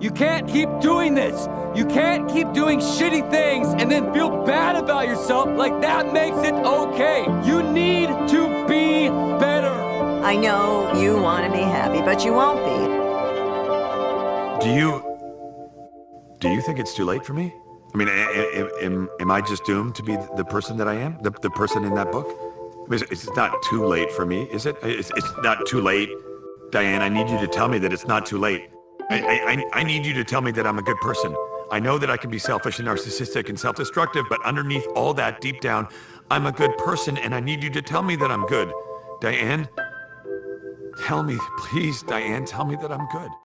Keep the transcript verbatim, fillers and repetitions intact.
You can't keep doing this. You can't keep doing shitty things and then feel bad about yourself like that makes it okay. You need to be better. I know you want to be happy, but you won't be. Do you... Do you think it's too late for me? I mean, am, am, am I just doomed to be the person that I am? The, the person in that book? It's, it's not too late for me, is it? It's, it's not too late. Diane, I need you to tell me that it's not too late. I, I, I need you to tell me that I'm a good person. I know that I can be selfish and narcissistic and self-destructive, but underneath all that, deep down, I'm a good person, and I need you to tell me that I'm good. Diane, tell me, please, Diane, tell me that I'm good.